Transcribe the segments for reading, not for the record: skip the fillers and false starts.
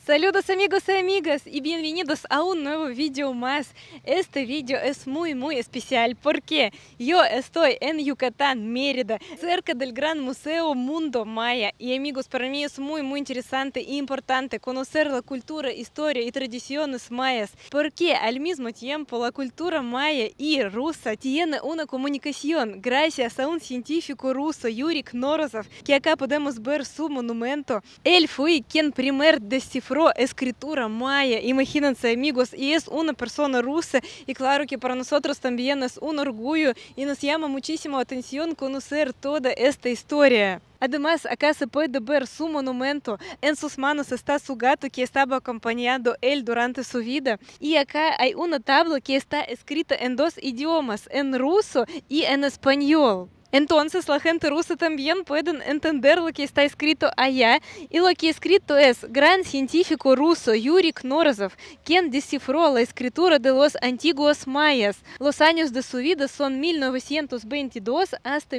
Saludos amigos y amigas y bienvenidos a un nuevo vídeo más. Este vídeo es muy especial porque yo estoy en Yucatán, Mérida, cerca del gran museo Mundo Maya. Y amigos, para mí es muy interesante e importante conocer la cultura, historia y tradiciones mayas, porque al mismo tiempo la cultura maya y rusa tiene una comunicación gracias a un científico ruso, Yuri Knorozov, que acá podemos ver su monumento. Él fue quien primero descifró escritura maya, imagínense amigos, y es una persona rusa, y claro que para nosotros también es un orgullo y nos llama muchísimo atención conocer toda esta historia. Además, acá se puede ver su monumento, en sus manos está su gato que estaba acompañando él durante su vida, y acá hay una tabla que está escrita en dos idiomas, en ruso y en español. Entonces la gente rusa también puede entender lo que está escrito allá, y lo que escrito es: gran científico ruso Yuri Knorozov, quien descifró la escritura de los antiguos mayas. Los años de su vida son 1922 hasta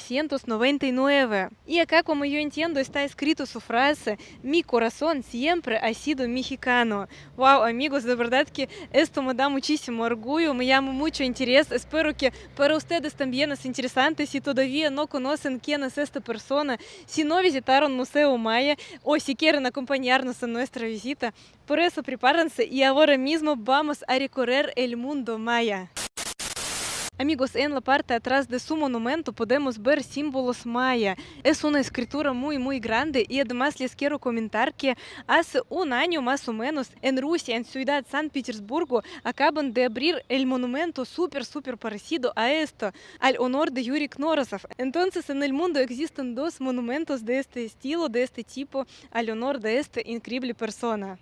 1999. Y acá, como yo entiendo, está escrito su frase: mi corazón siempre ha sido mexicano. Wow, amigos, de verdad que esto me da muchísimo orgullo, me llama mucho interés. Espero que para ustedes también es interesante. Si todavía no conocen quién es esta persona, si no visitaron Museo Maya o si quieren acompañarnos en nuestra visita, por eso prepárense y ahora mismo vamos a recorrer el mundo maya. Amigos, en la parte atrás de su monumento podemos ver símbolos maya. Es una escritura muy grande, y además les quiero comentar que hace un año más o menos en Rusia, en ciudad San Petersburgo, acaban de abrir el monumento súper parecido a esto, al honor de Yuri Knorozov. Entonces en el mundo existen dos monumentos de este estilo, de este tipo, al honor de esta increíble persona.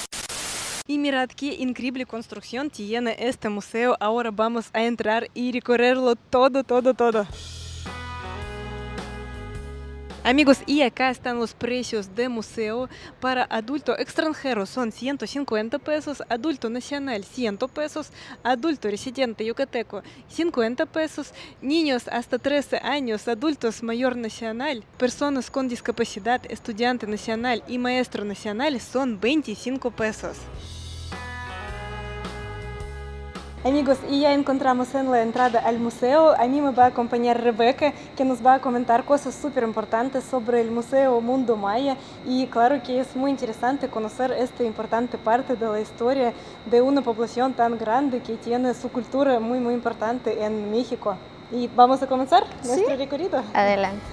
Y mirad qué increíble construcción tiene este museo. Ahora vamos a entrar y recorrerlo todo. Amigos, y acá están los precios de museo. Para adulto extranjero son 150 pesos, adulto nacional 100 pesos, adulto residente yucateco 50 pesos, niños hasta 13 años, adultos mayor nacional, personas con discapacidad, estudiante nacional y maestro nacional son 25 pesos. Amigos, y ya encontramos en la entrada al museo. A mí me va a acompañar Rebeca, que nos va a comentar cosas súper importantes sobre el Museo Mundo Maya. Y claro que es muy interesante conocer esta importante parte de la historia de una población tan grande que tiene su cultura muy importante en México. Y vamos a comenzar nuestro recorrido. Adelante.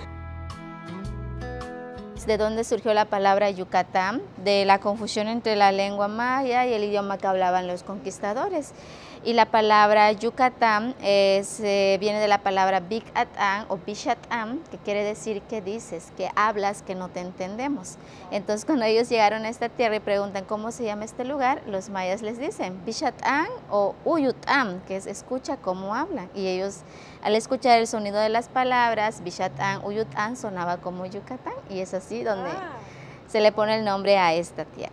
¿De dónde surgió la palabra Yucatán? De la confusión entre la lengua maya y el idioma que hablaban los conquistadores. Y la palabra Yucatán viene de la palabra Bicatán o Bichatán, que quiere decir que dices, que hablas, que no te entendemos. Entonces cuando ellos llegaron a esta tierra y preguntan cómo se llama este lugar, los mayas les dicen Bichatán o Uyután, que es escucha cómo hablan. Y ellos, al escuchar el sonido de las palabras, Bichatán, Uyután, sonaba como Yucatán, y es así donde se le pone el nombre a esta tierra.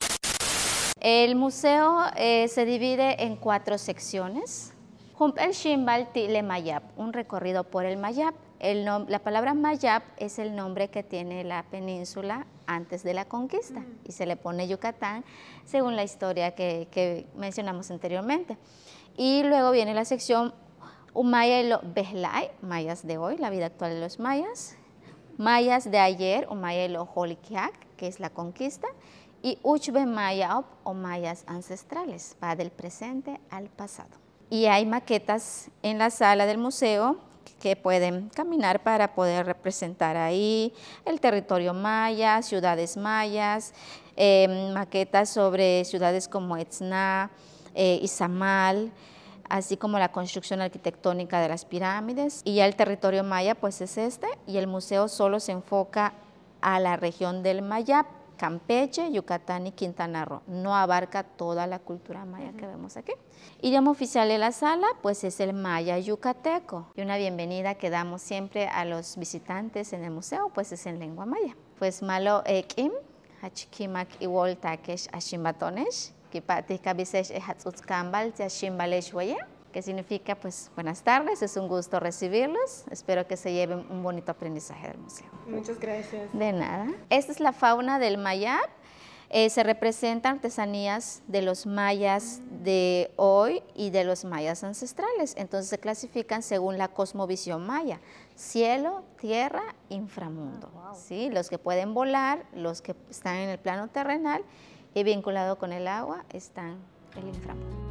El museo se divide en 4 secciones. El Shimbal Tile Mayap, un recorrido por el Mayap. La palabra Mayap es el nombre que tiene la península antes de la conquista, y se le pone Yucatán según la historia que mencionamos anteriormente. Y luego viene la sección Umaya y lo Behlay, mayas de hoy, la vida actual de los mayas. Mayas de ayer, Umaya y lo Holikiak, que es la conquista. Y Uchbe Mayap o mayas ancestrales, va del presente al pasado. Y hay maquetas en la sala del museo que pueden caminar para poder representar ahí el territorio maya, ciudades mayas, maquetas sobre ciudades como Etzna, Izamal, así como la construcción arquitectónica de las pirámides. Y ya el territorio maya pues es este, y el museo solo se enfoca a la región del Mayap, Campeche, Yucatán y Quintana Roo. No abarca toda la cultura maya que vemos aquí. Idioma oficial de la sala pues es el maya yucateco, y una bienvenida que damos siempre a los visitantes en el museo pues es en lengua maya. Pues malo ekim, hachikimak iwol takesh ashimbatonesh, kipati kabisesh ehatzutzkambal ashimbalesh weye, que significa pues buenas tardes, es un gusto recibirlos, espero que se lleven un bonito aprendizaje del museo. Muchas gracias. De nada. Esta es la fauna del Mayap. Se representan artesanías de los mayas de hoy y de los mayas ancestrales. Entonces se clasifican según la cosmovisión maya: cielo, tierra, inframundo. ¿Sí? Los que pueden volar, los que están en el plano terrenal, y vinculado con el agua están el inframundo.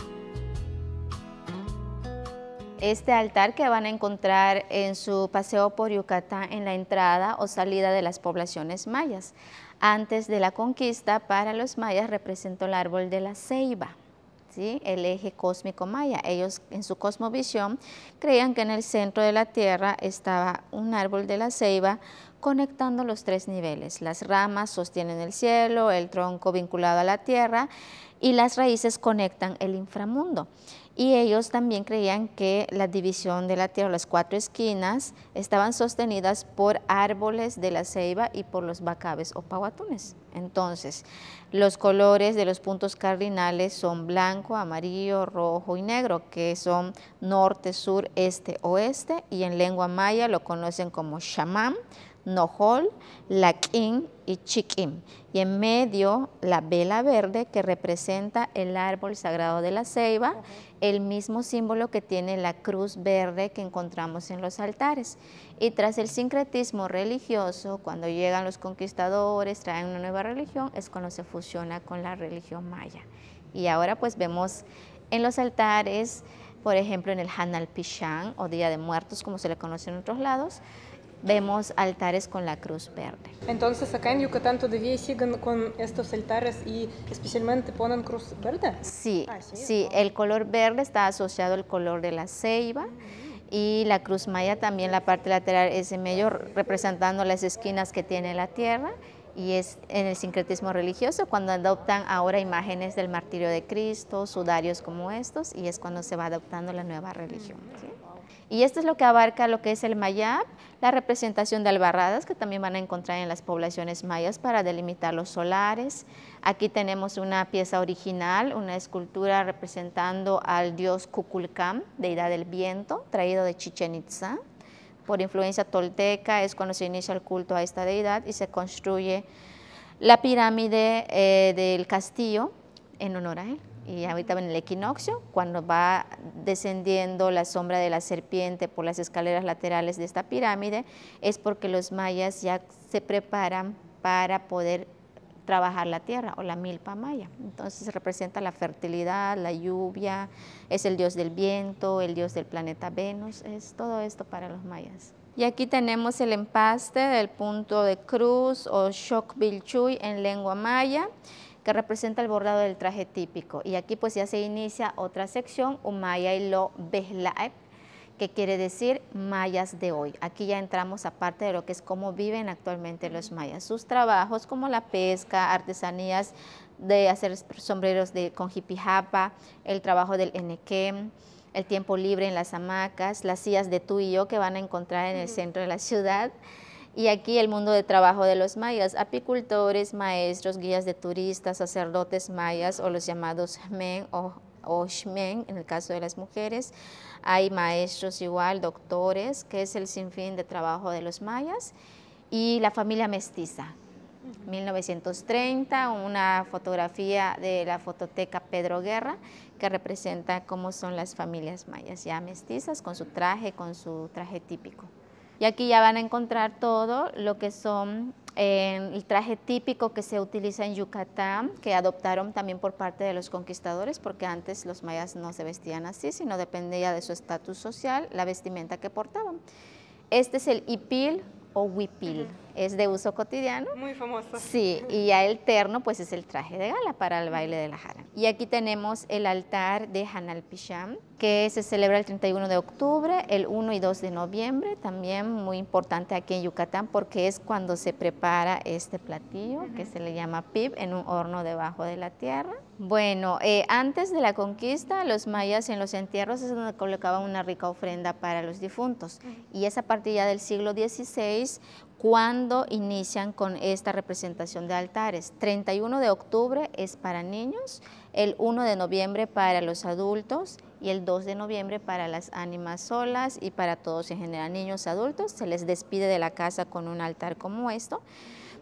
Este altar que van a encontrar en su paseo por Yucatán en la entrada o salida de las poblaciones mayas. Antes de la conquista, para los mayas representó el árbol de la ceiba, ¿sí? El eje cósmico maya. Ellos en su cosmovisión creían que en el centro de la tierra estaba un árbol de la ceiba conectando los tres niveles. Las ramas sostienen el cielo, el tronco vinculado a la tierra y las raíces conectan el inframundo. Y ellos también creían que la división de la tierra, las cuatro esquinas, estaban sostenidas por árboles de la ceiba y por los bacabes o pahuatunes. Entonces, los colores de los puntos cardinales son blanco, amarillo, rojo y negro, que son norte, sur, este, oeste, y en lengua maya lo conocen como xamam, nojol, laquín y chiquim. Y en medio la vela verde, que representa el árbol sagrado de la ceiba, el mismo símbolo que tiene la cruz verde que encontramos en los altares. Y tras el sincretismo religioso, cuando llegan los conquistadores, traen una nueva religión, es cuando se fusiona con la religión maya. Y ahora pues vemos en los altares, por ejemplo en el Hanal Pichán o Día de Muertos, como se le conoce en otros lados, vemos altares con la cruz verde. Entonces acá en Yucatán todavía siguen con estos altares y especialmente ponen cruz verde. Sí, sí, el color verde está asociado al color de la ceiba y la cruz maya también, la parte lateral es en medio representando las esquinas que tiene la tierra, y es en el sincretismo religioso cuando adoptan ahora imágenes del martirio de Cristo, sudarios como estos, y es cuando se va adoptando la nueva religión, ¿sí? Y esto es lo que abarca lo que es el mayab, la representación de albarradas que también van a encontrar en las poblaciones mayas para delimitar los solares. Aquí tenemos una pieza original, una escultura representando al dios Kukulcán, deidad del viento, traído de Chichén Itzá. Por influencia tolteca es cuando se inicia el culto a esta deidad y se construye la pirámide del castillo en honor a él. Y ahorita en el equinoccio, cuando va descendiendo la sombra de la serpiente por las escaleras laterales de esta pirámide, es porque los mayas ya se preparan para poder trabajar la tierra o la milpa maya. Entonces representa la fertilidad, la lluvia, es el dios del viento, el dios del planeta Venus, es todo esto para los mayas. Y aquí tenemos el empaste del punto de cruz o Xocbilchuy en lengua maya, que representa el bordado del traje típico. Y aquí pues ya se inicia otra sección, Umaya y lo Behlaeb, que quiere decir mayas de hoy. Aquí ya entramos a parte de lo que es cómo viven actualmente los mayas. Sus trabajos como la pesca, artesanías de hacer sombreros con jipijapa, el trabajo del enequem, el tiempo libre en las hamacas, las sillas de tú y yo que van a encontrar en el centro de la ciudad. Y aquí el mundo de trabajo de los mayas, apicultores, maestros, guías de turistas, sacerdotes mayas o los llamados men o shmen, en el caso de las mujeres. Hay maestros igual, doctores, que es el sinfín de trabajo de los mayas. Y la familia mestiza, 1930, una fotografía de la fototeca Pedro Guerra, que representa cómo son las familias mayas, ya mestizas, con su traje típico. Y aquí ya van a encontrar todo lo que son el traje típico que se utiliza en Yucatán, que adoptaron también por parte de los conquistadores, porque antes los mayas no se vestían así, sino dependía de su estatus social, la vestimenta que portaban. Este es el hipil o huipil, es de uso cotidiano. Muy famoso. Sí, y ya el terno pues es el traje de gala para el baile de la jara. Y aquí tenemos el altar de Hanal Pichán, que se celebra el 31 de octubre, el 1 y 2 de noviembre, también muy importante aquí en Yucatán porque es cuando se prepara este platillo que se le llama pib en un horno debajo de la tierra. Bueno, antes de la conquista, los mayas en los entierros es donde colocaban una rica ofrenda para los difuntos y es a partir ya del siglo XVI cuando inician con esta representación de altares. 31 de octubre es para niños, el 1 de noviembre para los adultos y el 2 de noviembre para las ánimas solas y para todos en general, niños, adultos. Se les despide de la casa con un altar como esto,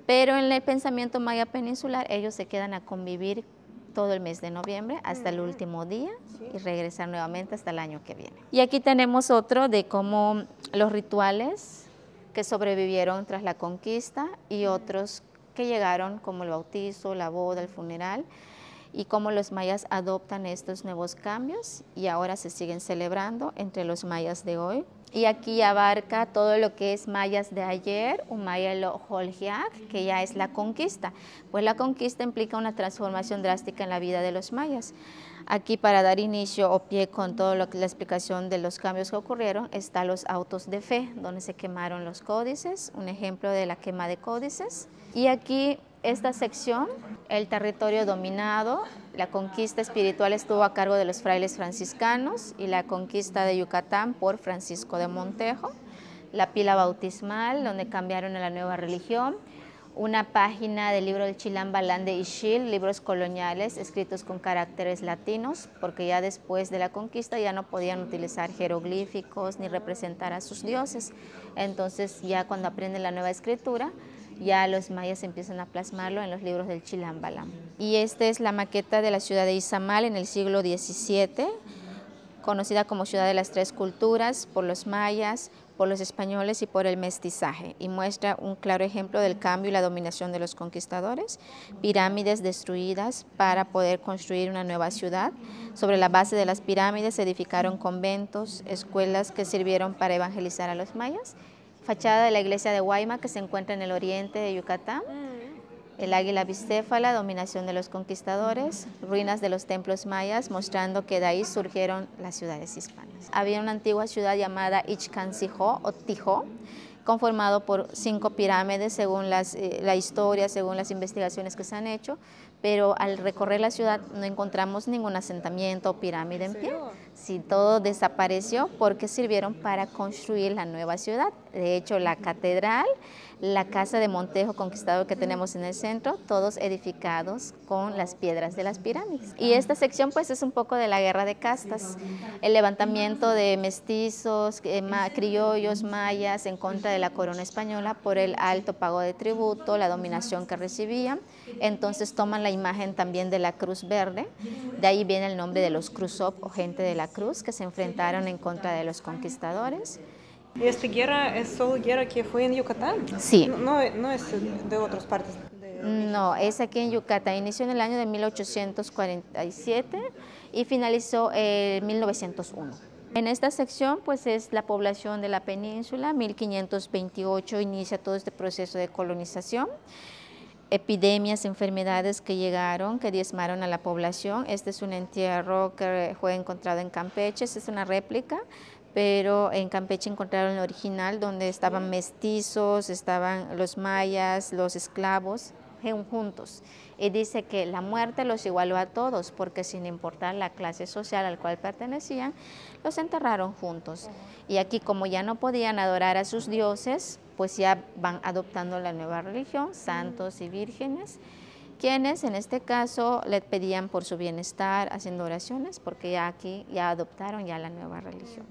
pero en el pensamiento maya peninsular ellos se quedan a convivir todo el mes de noviembre hasta el último día y regresar nuevamente hasta el año que viene. Y aquí tenemos otro de cómo los rituales que sobrevivieron tras la conquista y otros que llegaron como el bautizo, la boda, el funeral, y cómo los mayas adoptan estos nuevos cambios y ahora se siguen celebrando entre los mayas de hoy. Y aquí abarca todo lo que es mayas de ayer, un maya lo Holjiac, que ya es la conquista. Pues la conquista implica una transformación drástica en la vida de los mayas. Aquí para dar inicio o pie con todo lo que la explicación de los cambios que ocurrieron, están los autos de fe, donde se quemaron los códices, un ejemplo de la quema de códices. Y aquí esta sección, el territorio dominado, la conquista espiritual estuvo a cargo de los frailes franciscanos y la conquista de Yucatán por Francisco de Montejo, la pila bautismal, donde cambiaron a la nueva religión, una página del libro del Chilam Balam de Ixil, libros coloniales escritos con caracteres latinos, porque ya después de la conquista ya no podían utilizar jeroglíficos ni representar a sus dioses. Entonces ya cuando aprenden la nueva escritura, ya los mayas empiezan a plasmarlo en los libros del Chilam Balam. Y esta es la maqueta de la ciudad de Izamal en el siglo XVII, conocida como ciudad de las tres culturas por los mayas, por los españoles y por el mestizaje, y muestra un claro ejemplo del cambio y la dominación de los conquistadores, pirámides destruidas para poder construir una nueva ciudad. Sobre la base de las pirámides se edificaron conventos, escuelas que sirvieron para evangelizar a los mayas, fachada de la iglesia de Guayma que se encuentra en el oriente de Yucatán, el águila bicéfala, dominación de los conquistadores, ruinas de los templos mayas, mostrando que de ahí surgieron las ciudades hispanas. Había una antigua ciudad llamada Ichcansijó o Tijó, conformado por 5 pirámides según la historia, según las investigaciones que se han hecho, pero al recorrer la ciudad no encontramos ningún asentamiento o pirámide en pie. Sí, todo desapareció porque sirvieron para construir la nueva ciudad. De hecho, la catedral, la casa de Montejo Conquistador que tenemos en el centro, todos edificados con las piedras de las pirámides. Y esta sección pues es un poco de la guerra de castas, el levantamiento de mestizos, criollos, mayas en contra de la corona española por el alto pago de tributo, la dominación que recibían. Entonces toman la imagen también de la cruz verde, de ahí viene el nombre de los Cruzop o gente de la cruz que se enfrentaron en contra de los conquistadores. ¿Y esta guerra es solo guerra que fue en Yucatán? Sí. No es de otras partes de México. No, es aquí en Yucatán. Inició en el año de 1847 y finalizó en 1901. En esta sección pues es la población de la península, 1528 inicia todo este proceso de colonización. Epidemias, enfermedades que llegaron, que diezmaron a la población. Este es un entierro que fue encontrado en Campeche, esta es una réplica, pero en Campeche encontraron el original donde estaban mestizos, estaban los mayas, los esclavos juntos. Y dice que la muerte los igualó a todos porque sin importar la clase social al cual pertenecían, los enterraron juntos. Y aquí como ya no podían adorar a sus dioses, pues ya van adoptando la nueva religión, santos y vírgenes, quienes en este caso le pedían por su bienestar, haciendo oraciones, porque ya aquí ya adoptaron ya la nueva religión.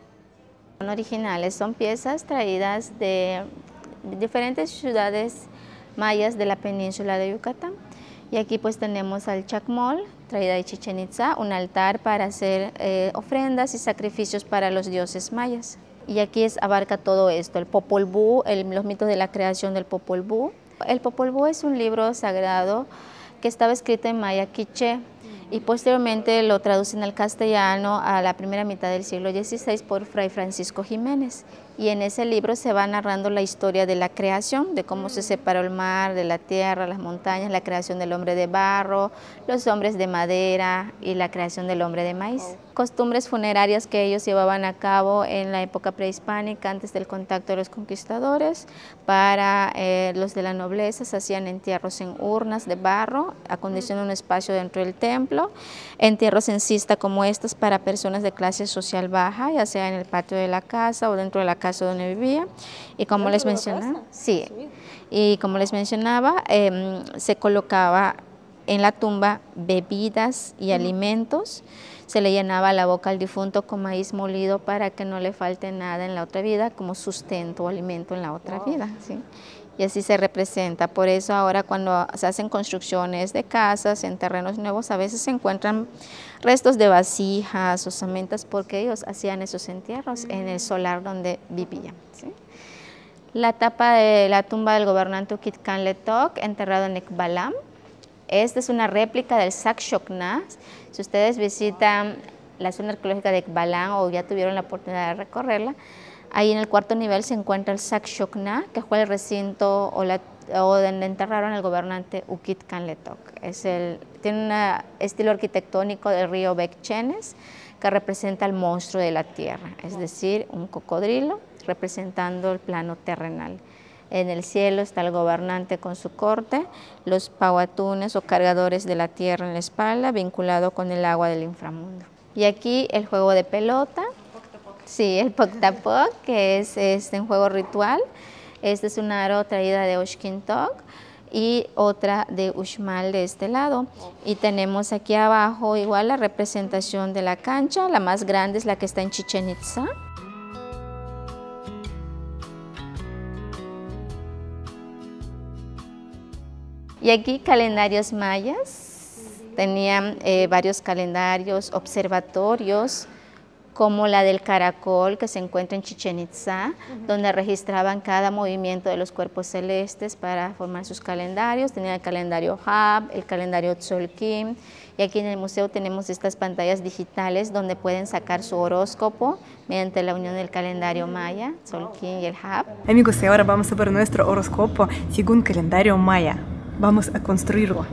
Son originales, son piezas traídas de diferentes ciudades mayas de la península de Yucatán. Y aquí pues tenemos al chacmol, traída de Chichén Itzá, un altar para hacer ofrendas y sacrificios para los dioses mayas. Y aquí abarca todo esto, el Popol Vuh, los mitos de la creación del Popol Vuh. El Popol Vuh es un libro sagrado que estaba escrito en maya quiché y posteriormente lo traducen al castellano a la primera mitad del siglo XVI por Fray Francisco Jiménez. Y en ese libro se va narrando la historia de la creación, de cómo se separó el mar de la tierra, las montañas, la creación del hombre de barro, los hombres de madera y la creación del hombre de maíz. Costumbres funerarias que ellos llevaban a cabo en la época prehispánica antes del contacto de los conquistadores. Para los de la nobleza se hacían entierros en urnas de barro, acondicionando un espacio dentro del templo, entierros en cista como estos para personas de clase social baja, ya sea en el patio de la casa o dentro de la casa donde vivía. Y como les mencionaba, sí. Y como les mencionaba, se colocaba en la tumba bebidas y alimentos, se le llenaba la boca al difunto con maíz molido para que no le falte nada en la otra vida como sustento o alimento en la otra vida, ¿sí? y así se representa. Por eso ahora cuando se hacen construcciones de casas en terrenos nuevos, a veces se encuentran restos de vasijas, osamentas, porque ellos hacían esos entierros en el solar donde vivían, ¿sí? La tapa de la tumba del gobernante Uquitcanletoc, enterrado en Ecbalam. Esta es una réplica del Sac Chocna. Si ustedes visitan la zona arqueológica de Ecbalam o ya tuvieron la oportunidad de recorrerla, ahí en el cuarto nivel se encuentra el Sac Chocna, que fue el recinto o donde enterraron al gobernante Uquitcanletoc. Tiene un estilo arquitectónico del río Becchenes, que representa al monstruo de la tierra, es decir, un cocodrilo representando el plano terrenal. En el cielo está el gobernante con su corte, los pauatunes o cargadores de la tierra en la espalda, vinculado con el agua del inframundo. Y aquí el juego de pelota, sí, el Poctapoc, que es un juego ritual. Esta es una aro traída de Oxquintoc y otra de Uxmal de este lado. Y tenemos aquí abajo igual la representación de la cancha, la más grande es la que está en Chichén Itzá. Y aquí calendarios mayas, tenían varios calendarios, observatorios, como la del caracol que se encuentra en Chichén Itzá, donde registraban cada movimiento de los cuerpos celestes para formar sus calendarios. Tenían el calendario Hab, el calendario Tzolk'in, y aquí en el museo tenemos estas pantallas digitales donde pueden sacar su horóscopo mediante la unión del calendario maya, Tzolk'in y el Hab. Amigos, y ahora vamos a ver nuestro horóscopo según calendario maya. Vamos a construirlo.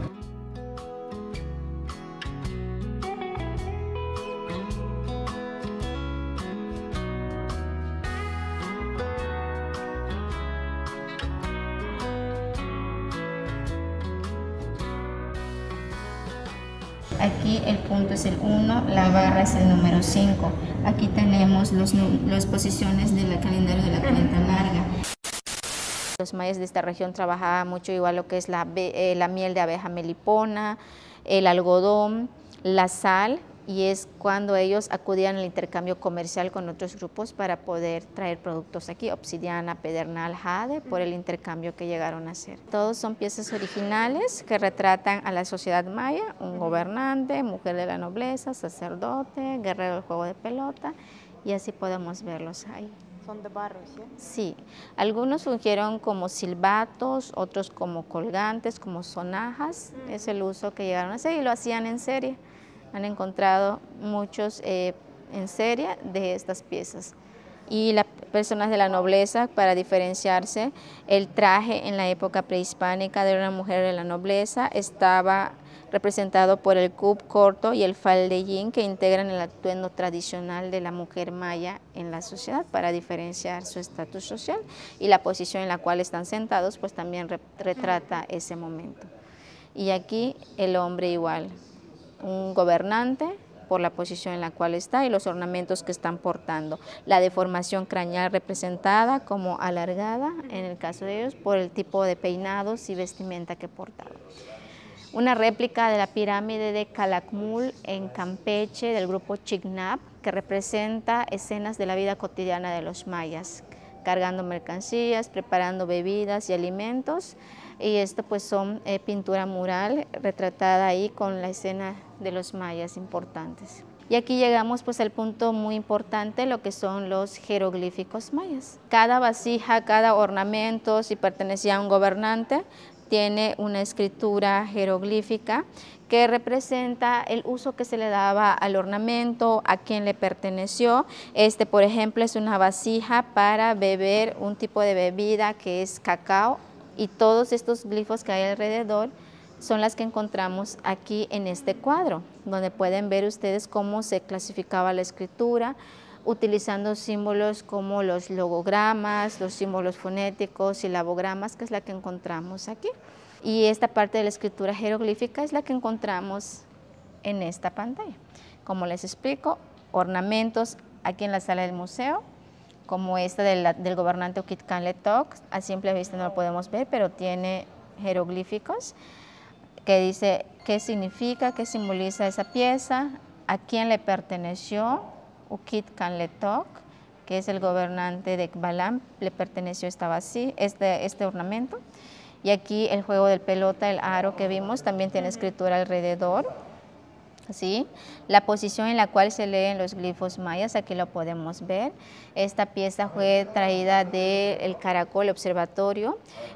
Aquí el punto es el 1, la barra es el número 5. Aquí tenemos las posiciones del calendario de la cuenta larga. Los mayas de esta región trabajaban mucho igual lo que es la miel de abeja melipona, el algodón, la sal, y es cuando ellos acudían al intercambio comercial con otros grupos para poder traer productos aquí, obsidiana, pedernal, jade, por el intercambio que llegaron a hacer. Todos son piezas originales que retratan a la sociedad maya, un gobernante, mujer de la nobleza, sacerdote, guerrero del juego de pelota, y así podemos verlos ahí. Son de barro, ¿sí? Sí, algunos fungieron como silbatos, otros como colgantes, como sonajas, es el uso que llegaron a hacer y lo hacían en serie. Han encontrado muchos en serie de estas piezas. Y las personas de la nobleza, para diferenciarse, el traje en la época prehispánica de una mujer de la nobleza estaba representado por el cup corto y el faldellín, que integran el atuendo tradicional de la mujer maya en la sociedad para diferenciar su estatus social, y la posición en la cual están sentados pues también retrata ese momento. Y aquí el hombre igual, un gobernante por la posición en la cual está y los ornamentos que están portando. La deformación craneal representada como alargada, en el caso de ellos, por el tipo de peinados y vestimenta que portaban. Una réplica de la pirámide de Calakmul en Campeche del grupo Chignap, que representa escenas de la vida cotidiana de los mayas, cargando mercancías, preparando bebidas y alimentos, y esto pues son pintura mural retratada ahí con la escena de los mayas importantes. Y aquí llegamos pues al punto muy importante, lo que son los jeroglíficos mayas. Cada vasija, cada ornamento, si pertenecía a un gobernante, tiene una escritura jeroglífica que representa el uso que se le daba al ornamento, a quién le perteneció. Por ejemplo, es una vasija para beber un tipo de bebida que es cacao, y todos estos glifos que hay alrededor son las que encontramos aquí en este cuadro, donde pueden ver ustedes cómo se clasificaba la escritura, utilizando símbolos como los logogramas, los símbolos fonéticos, silabogramas, que es la que encontramos aquí. Y esta parte de la escritura jeroglífica es la que encontramos en esta pantalla. Como les explico, ornamentos aquí en la sala del museo, como esta del gobernante Uquitcanletoc, a simple vista no lo podemos ver, pero tiene jeroglíficos que dice qué significa, qué simboliza esa pieza, a quién le perteneció, Uquitcanletoc, que es el gobernante de Balam, le perteneció este ornamento. Y aquí el juego del pelota, el aro que vimos, también tiene escritura alrededor. ¿Sí? La posición en la cual se leen los glifos mayas, aquí lo podemos ver. Esta pieza fue traída del Caracol Observatorio,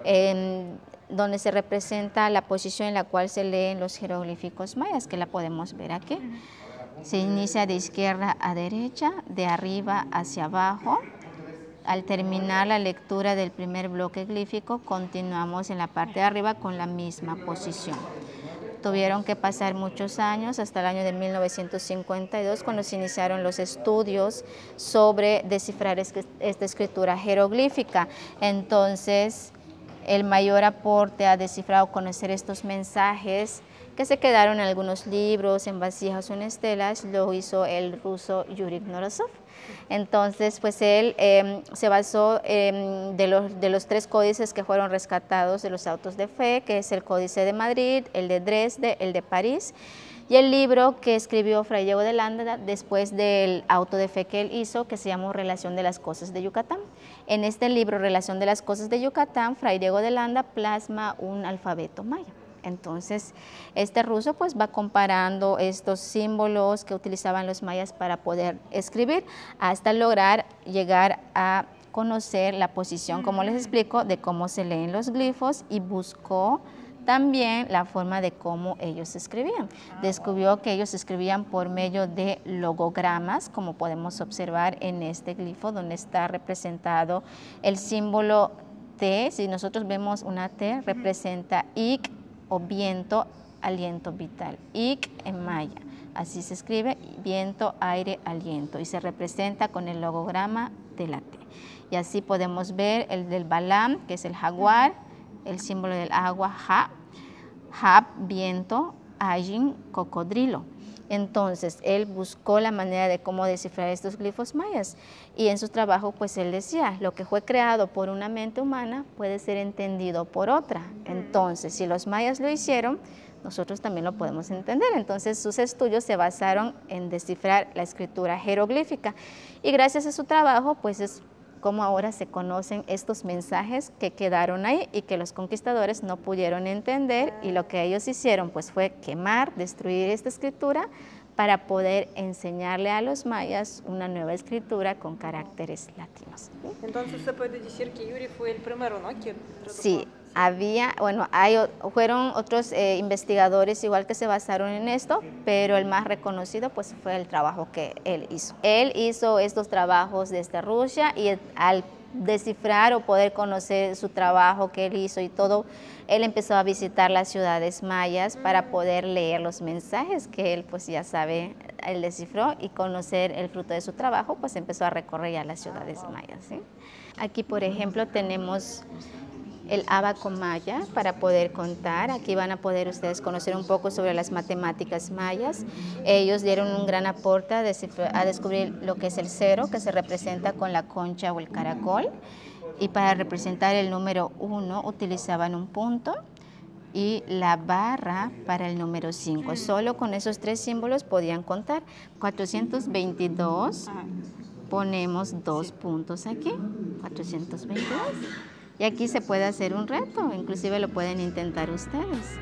donde se representa la posición en la cual se leen los jeroglíficos mayas, que la podemos ver aquí. Se inicia de izquierda a derecha, de arriba hacia abajo. Al terminar la lectura del primer bloque glífico, continuamos en la parte de arriba con la misma posición. Tuvieron que pasar muchos años, hasta el año de 1952, cuando se iniciaron los estudios sobre descifrar esta escritura jeroglífica. Entonces, el mayor aporte a descifrar o conocer estos mensajes que se quedaron en algunos libros, en vasijas o en estelas, lo hizo el ruso Yuri Knorosov. Entonces, pues él se basó de los 3 códices que fueron rescatados de los autos de fe, que es el Códice de Madrid, el de Dresde, el de París, y el libro que escribió Fray Diego de Landa después del auto de fe que él hizo, que se llamó Relación de las Cosas de Yucatán. En este libro, Relación de las Cosas de Yucatán, Fray Diego de Landa plasma un alfabeto maya. Entonces, este ruso pues va comparando estos símbolos que utilizaban los mayas para poder escribir, hasta lograr llegar a conocer la posición, como les explico, de cómo se leen los glifos, y buscó también la forma de cómo ellos escribían. Descubrió que ellos escribían por medio de logogramas, como podemos observar en este glifo, donde está representado el símbolo T. Si nosotros vemos una T, representa Ik, o viento, aliento vital. Ik en maya. Así se escribe, viento, aire, aliento, y se representa con el logograma de la T. Y así podemos ver el del Balam, que es el jaguar, el símbolo del agua, Ja, Hab, viento, Ayin, cocodrilo. Entonces, él buscó la manera de cómo descifrar estos glifos mayas, y en su trabajo, pues él decía, lo que fue creado por una mente humana puede ser entendido por otra. Entonces, si los mayas lo hicieron, nosotros también lo podemos entender. Entonces, sus estudios se basaron en descifrar la escritura jeroglífica, y gracias a su trabajo, pues es como ahora se conocen estos mensajes que quedaron ahí y que los conquistadores no pudieron entender, y lo que ellos hicieron pues fue quemar, destruir esta escritura para poder enseñarle a los mayas una nueva escritura con caracteres latinos. Entonces se puede decir que Yuri fue el primero, ¿no? Sí. Fueron otros investigadores igual que se basaron en esto, pero el más reconocido pues fue el trabajo que él hizo. Él hizo estos trabajos desde Rusia, y al descifrar o poder conocer su trabajo que él hizo y todo, él empezó a visitar las ciudades mayas para poder leer los mensajes que él pues ya sabe, él descifró, y conocer el fruto de su trabajo, pues empezó a recorrer ya las ciudades mayas, ¿sí? Aquí, por ejemplo, tenemos el ábaco maya para poder contar. Aquí van a poder ustedes conocer un poco sobre las matemáticas mayas. Ellos dieron un gran aporte a descubrir lo que es el 0, que se representa con la concha o el caracol, y para representar el número 1 utilizaban un punto, y la barra para el número 5. Solo con esos 3 símbolos podían contar. 422, ponemos 2 puntos aquí, 422. Y aquí se puede hacer un reto, inclusive lo pueden intentar ustedes.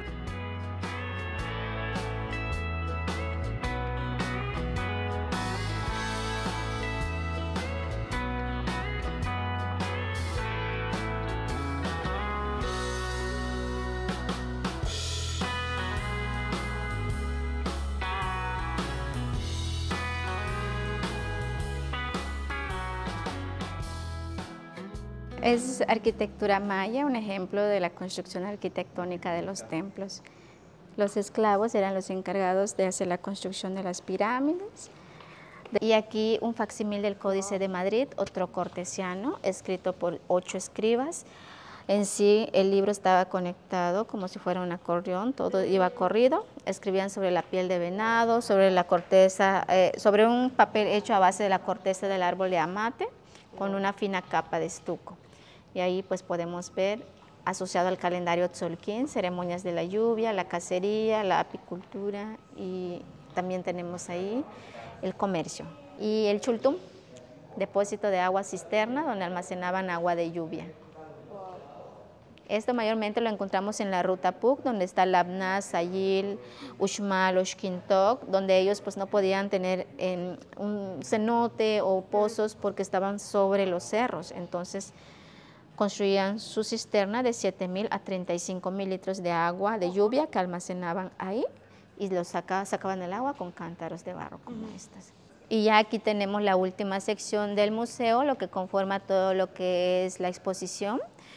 Es arquitectura maya, un ejemplo de la construcción arquitectónica de los templos. Los esclavos eran los encargados de hacer la construcción de las pirámides. Y aquí un facsímil del Códice de Madrid, otro cortesiano, escrito por 8 escribas. En sí, el libro estaba conectado como si fuera un acordeón, todo iba corrido. Escribían sobre la piel de venado, sobre la corteza, sobre un papel hecho a base de la corteza del árbol de amate, con una fina capa de estuco. Y ahí pues podemos ver, asociado al calendario Tzolk'in, ceremonias de la lluvia, la cacería, la apicultura, y también tenemos ahí el comercio. Y el chultum, depósito de agua cisterna donde almacenaban agua de lluvia. Esto mayormente lo encontramos en la ruta Puc, donde está Labna, Sayil, Uxmal, Oxquintoc, donde ellos pues no podían tener un cenote o pozos porque estaban sobre los cerros. Entonces construían su cisterna de 7.000 a 35.000 litros de agua de lluvia que almacenaban ahí y sacaban el agua con cántaros de barro como estas. Y ya aquí tenemos la última sección del museo, lo que conforma todo lo que es la exposición.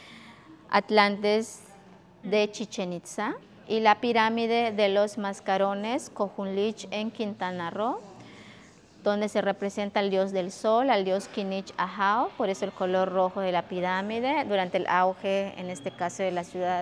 Atlantes de Chichén Itzá y la pirámide de los Mascarones, Cojunlich en Quintana Roo, donde se representa al dios del sol, al dios Kinich Ahau, por eso el color rojo de la pirámide. Durante el auge, en este caso de la ciudad,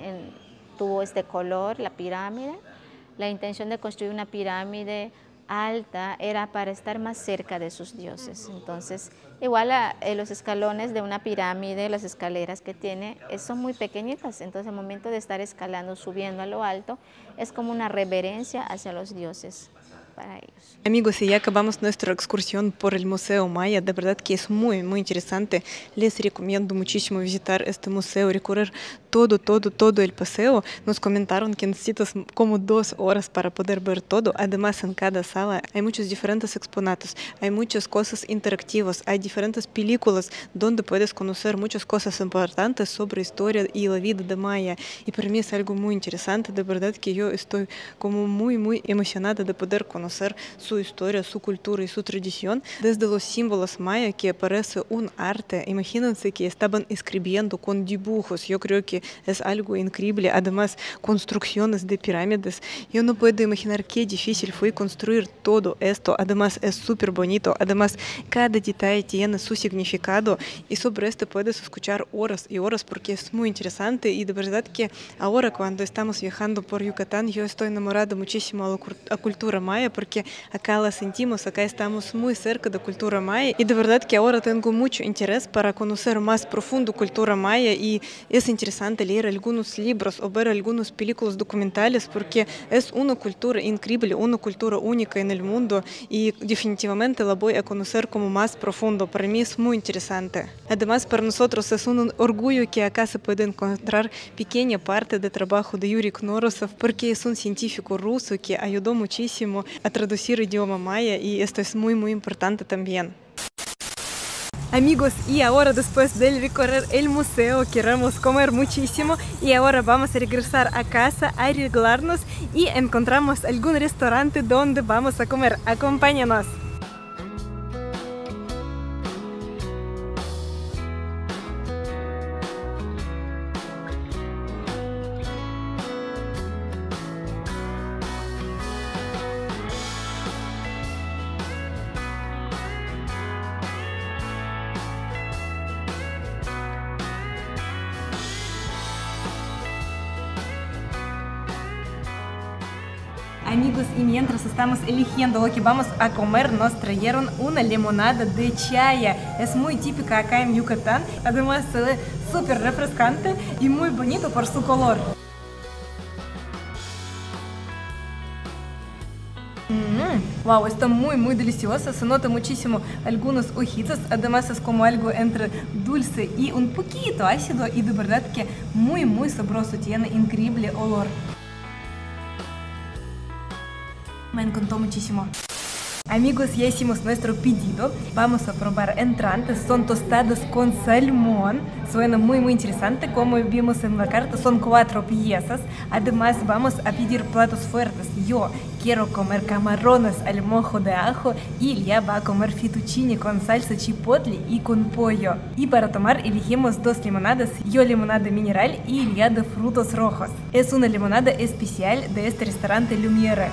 tuvo este color, la pirámide. La intención de construir una pirámide alta era para estar más cerca de sus dioses. Entonces, igual los escalones de una pirámide, las escaleras que tiene, son muy pequeñitas. Entonces, al momento de estar escalando, subiendo a lo alto, es como una reverencia hacia los dioses para ellos. Amigos, y ya acabamos nuestra excursión por el Museo Maya. De verdad que es muy interesante. Les recomiendo muchísimo visitar este museo, recorrer todo el paseo. Nos comentaron que necesitas como 2 horas para poder ver todo. Además, en cada sala hay muchos diferentes exponatos, hay muchas cosas interactivas, hay diferentes películas donde puedes conocer muchas cosas importantes sobre historia y la vida de Maya. Y para mí es algo muy interesante. De verdad que yo estoy como muy emocionada de poder conocer su historia, su cultura y su tradición. Desde los símbolos maya, que parece un arte. Imagínense que estaban escribiendo con dibujos. Yo creo que es algo increíble. Además, construcciones de pirámides. Yo no puedo imaginar qué difícil fue construir todo esto. Además, es súper bonito. Además, cada detalle tiene su significado. Y sobre esto puedes escuchar horas y horas porque es muy interesante. Y de verdad que ahora cuando estamos viajando por Yucatán, yo estoy enamorada muchísimo de la cultura maya porque acá la sentimos, acá estamos muy cerca de cultura maya. Y de verdad que ahora tengo mucho interés para conocer más profundo cultura maya y es interesante leer algunos libros o ver algunas películas documentales porque es una cultura increíble, una cultura única en el mundo y definitivamente la voy a conocer como más profundo. Para mí es muy interesante. Además, para nosotros es un orgullo que acá se puede encontrar pequeña parte de trabajo de Yuri Knorosov porque es un científico ruso que ayudó muchísimo a traducir idioma maya y esto es muy importante también. Amigos, y ahora después de recorrer el museo queremos comer muchísimo y ahora vamos a regresar a casa a arreglarnos y encontramos algún restaurante donde vamos a comer. Acompáñanos. Amigos, y mientras estamos eligiendo lo que vamos a comer, nos trajeron una limonada de chaya. Es muy típica acá en Yucatán. Además, se ve súper refrescante y muy bonito por su color. Wow, está muy deliciosa, se nota muchísimo algunos ojitos, además es como algo entre dulce y un poquito ácido y de verdad que muy sabroso, tiene increíble olor. Me encantó muchísimo. Amigos, ya hicimos nuestro pedido. Vamos a probar entrantes. Son tostadas con salmón. Suena muy interesante. Como vimos en la carta, son 4 piezas. Además, vamos a pedir platos fuertes. Yo quiero comer camarones al mojo de ajo y Ilya va a comer fettuccine con salsa chipotle y con pollo. Y para tomar elegimos 2 limonadas. Yo limonada mineral y Ilya de frutos rojos. Es una limonada especial de este restaurante Lumiere.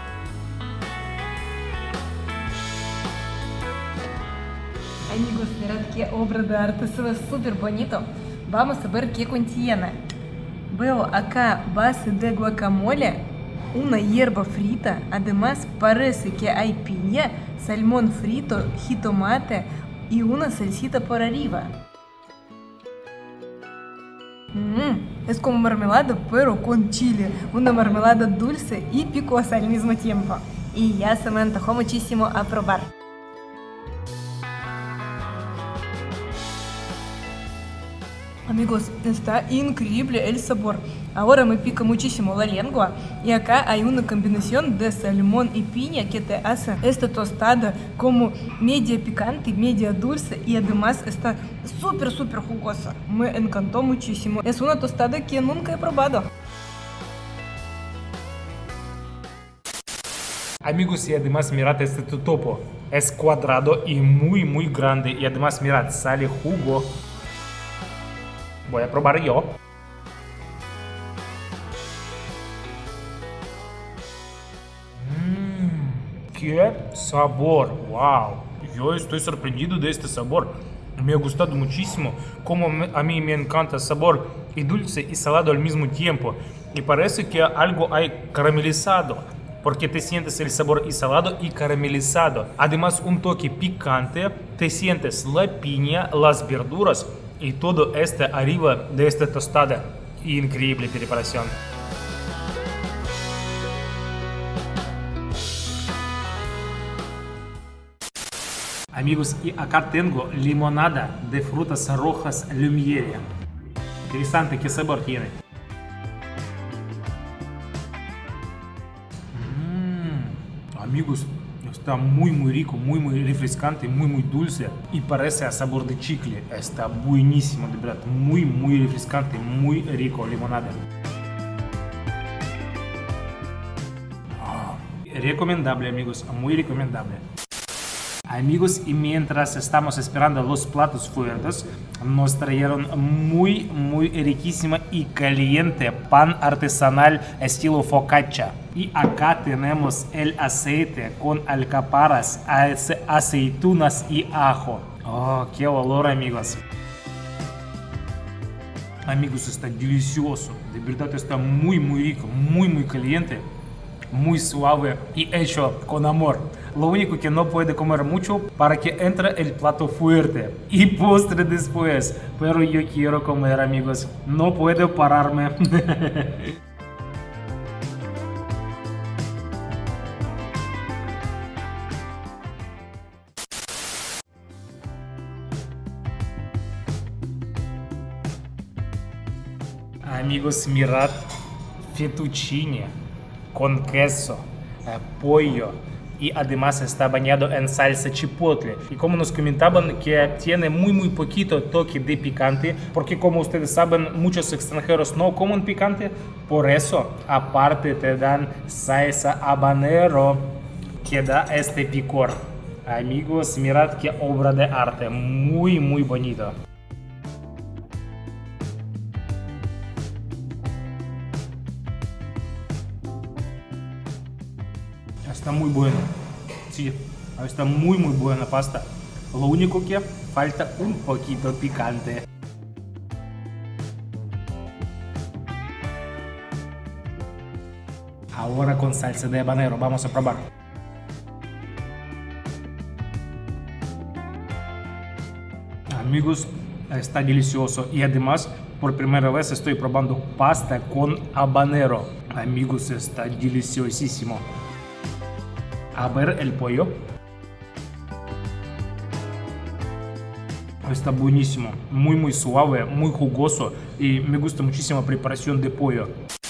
Amigos, mirad qué obra de arte, se ve súper bonito. Vamos a ver qué contiene. Veo acá base de guacamole, una hierba frita, además parece que hay piña, salmón frito, jitomate y una salsita por arriba. Es como mermelada pero con chile, una mermelada dulce y picosa al mismo tiempo. Y ya se me antojó muchísimo a probar. Amigos, está increíble el sabor. Ahora me pica muchísimo la lengua y acá hay una combinación de salmón y piña que te hace esta tostada como media picante, media dulce y además está súper jugosa. Me encantó muchísimo. Es una tostada que nunca he probado. Amigos, y además mirad este totopo. Es cuadrado y muy grande y además mirad, sale jugo. Voy a probar yo. ¡Qué sabor! ¡Wow! Yo estoy sorprendido de este sabor. Me ha gustado muchísimo. Como a mí me encanta el sabor y dulce y salado al mismo tiempo. Y parece que algo hay caramelizado. Porque te sientes el sabor y salado y caramelizado. Además un toque picante. Te sientes la piña, las verduras. Y todo esto arriba de esta tostada. Increíble preparación. Amigos, y acá tengo limonada de frutas rojas Lumiere. Interesante, ¿qué sabor tiene? Amigos, está muy rico, muy refrescante, muy dulce y parece a sabor de chicle. Está buenísimo, de verdad, muy refrescante, muy rico limonada. Recomendable, amigos, muy recomendable. Amigos, y mientras estamos esperando los platos fuertes, nos trajeron muy riquísima y caliente pan artesanal estilo focaccia. Y acá tenemos el aceite con alcaparras, aceitunas y ajo. Oh, qué olor, amigos. Amigos, está delicioso. De verdad está muy rico, muy caliente. Muy suave y hecho con amor. Lo único que no puede comer mucho para que entre el plato fuerte y postre después. Pero yo quiero comer, amigos. No puedo pararme. Amigos, mirad, fettuccine con queso, pollo y además está bañado en salsa chipotle. Y como nos comentaban que tiene muy poquito toque de picante, porque como ustedes saben, muchos extranjeros no comen picante, por eso aparte te dan salsa habanero que da este picor. Amigos, mirad qué obra de arte, muy bonito. Está muy bueno, sí, está muy buena pasta. Lo único que falta un poquito picante. Ahora con salsa de habanero, vamos a probar. Amigos, está delicioso y además por primera vez estoy probando pasta con habanero. Amigos, está deliciosísimo. A ver el pollo. Está buenísimo, muy suave, muy jugoso y me gusta muchísimo la preparación de pollo.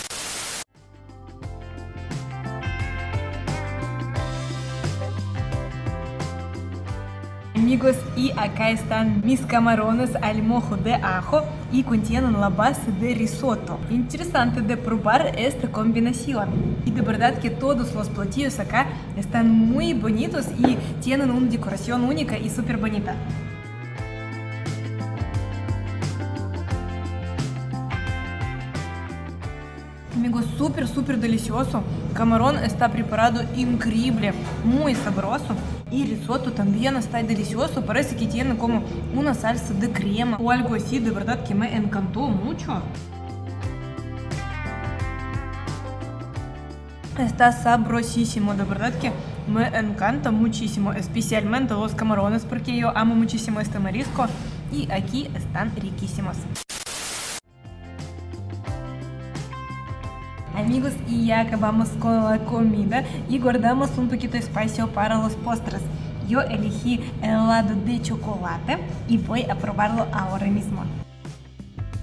Amigos, y acá están mis camarones al mojo de ajo y contienen la base de risotto. Interesante de probar esta combinación. Y de verdad que todos los platillos acá están muy bonitos y tienen una decoración única y súper bonita. Amigos, súper delicioso. Camarón está preparado increíble, muy sabroso. Y risotto también está delicioso. Parece que tiene como una salsa de crema o algo así. De verdad que me encantó mucho. Está sabrosísimo. De verdad que me encanta muchísimo. Especialmente los camarones porque yo amo muchísimo este marisco. Y aquí están riquísimos. Amigos, y ya acabamos con la comida y guardamos un poquito de espacio para los postres. Yo elegí el helado de chocolate y voy a probarlo ahora mismo.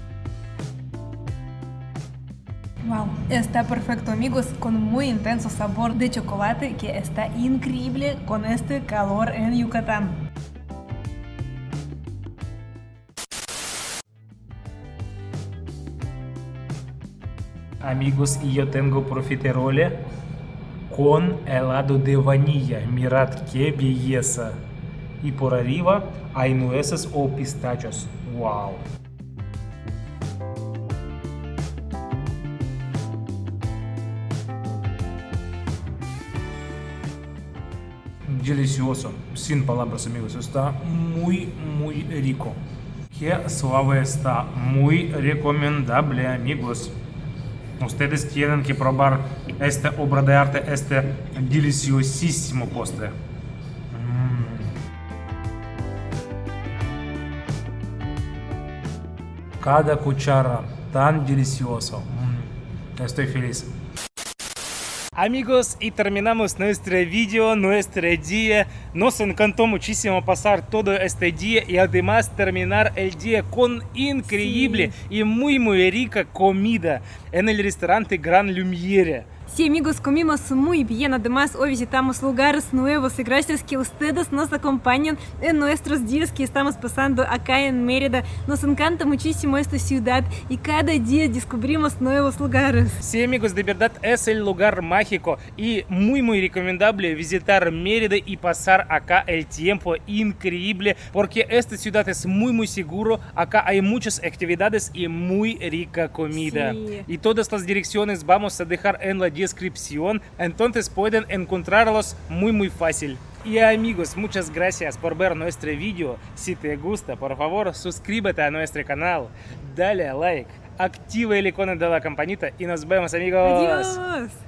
Wow, está perfecto, amigos, con muy intenso sabor de chocolate que está increíble con este calor en Yucatán. Amigos, y yo tengo profiterole con helado de vainilla. Mirad qué belleza. Y por arriba hay nueces o pistachos. Wow. Delicioso, sin palabras, amigos, está muy rico. Qué suave está, muy recomendable, amigos. Ustedes tienen que probar esta obra de arte, este deliciosísimo postre. Cada cuchara tan delicioso. Estoy feliz. Amigos, y terminamos nuestro video, nuestro día. Nos encantó muchísimo pasar todo este día y además terminar el día con increíble y muy rica comida en el restaurante Gran Lumiere. Sí, amigos, comimos muy bien, además hoy visitamos lugares nuevos y gracias que ustedes nos acompañan en nuestros días que estamos pasando acá en Mérida. Nos encanta muchísimo esta ciudad y cada día descubrimos nuevos lugares. Sí, amigos, de verdad es el lugar mágico y muy recomendable visitar Mérida y pasar acá el tiempo increíble porque esta ciudad es muy seguro, acá hay muchas actividades y muy rica comida. Sí. Y todas las direcciones vamos a dejar en la descripción, entonces pueden encontrarlos muy fácil. Y amigos, muchas gracias por ver nuestro video. Si te gusta, por favor, suscríbete a nuestro canal, dale like, activa el icono de la campanita y nos vemos, amigos. Adiós.